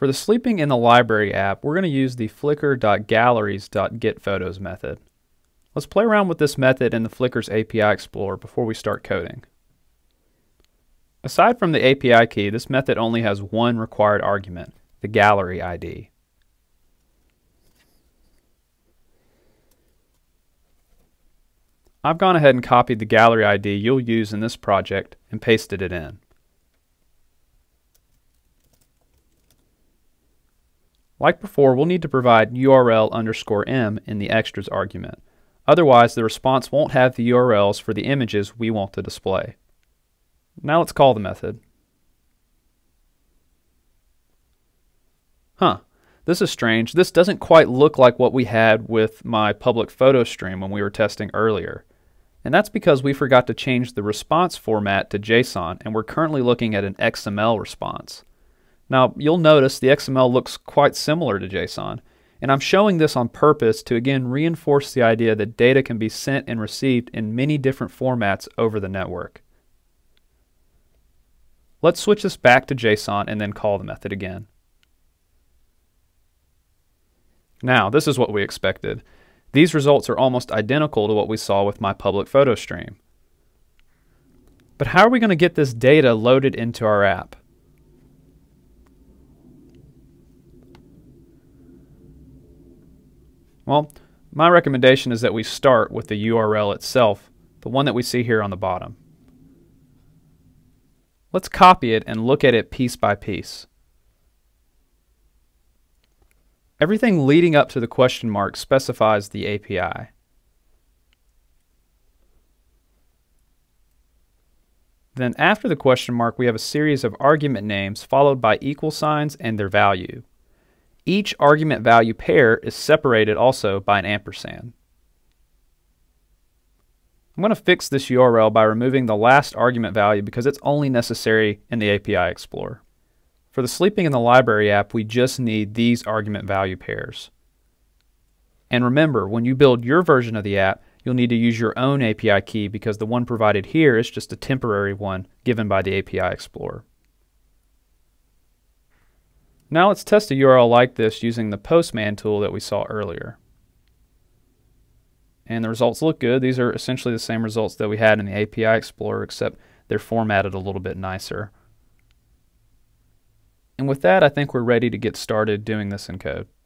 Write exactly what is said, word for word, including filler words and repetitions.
For the Sleeping in the Library app, we're going to use the flickr.galleries.getPhotos method. Let's play around with this method in the Flickr's A P I Explorer before we start coding. Aside from the A P I key, this method only has one required argument, the gallery I D. I've gone ahead and copied the gallery I D you'll use in this project and pasted it in. Like before, we'll need to provide U R L underscore m in the extras argument. Otherwise, the response won't have the U R Ls for the images we want to display. Now let's call the method. Huh, this is strange. This doesn't quite look like what we had with my public photo stream when we were testing earlier. And that's because we forgot to change the response format to JSON, and we're currently looking at an X M L response. Now, you'll notice the X M L looks quite similar to JSON, and I'm showing this on purpose to again reinforce the idea that data can be sent and received in many different formats over the network. Let's switch this back to JSON and then call the method again. Now, this is what we expected. These results are almost identical to what we saw with my public photo stream. But how are we going to get this data loaded into our app? Well, my recommendation is that we start with the U R L itself, the one that we see here on the bottom. Let's copy it and look at it piece by piece. Everything leading up to the question mark specifies the A P I. Then after the question mark, we have a series of argument names followed by equal signs and their value. Each argument value pair is separated also by an ampersand. I'm going to fix this U R L by removing the last argument value because it's only necessary in the A P I Explorer. For the Sleeping in the Library app, we just need these argument value pairs. And remember, when you build your version of the app, you'll need to use your own A P I key because the one provided here is just a temporary one given by the A P I Explorer. Now let's test a U R L like this using the Postman tool that we saw earlier. And the results look good. These are essentially the same results that we had in the A P I Explorer, except they're formatted a little bit nicer. And with that, I think we're ready to get started doing this in code.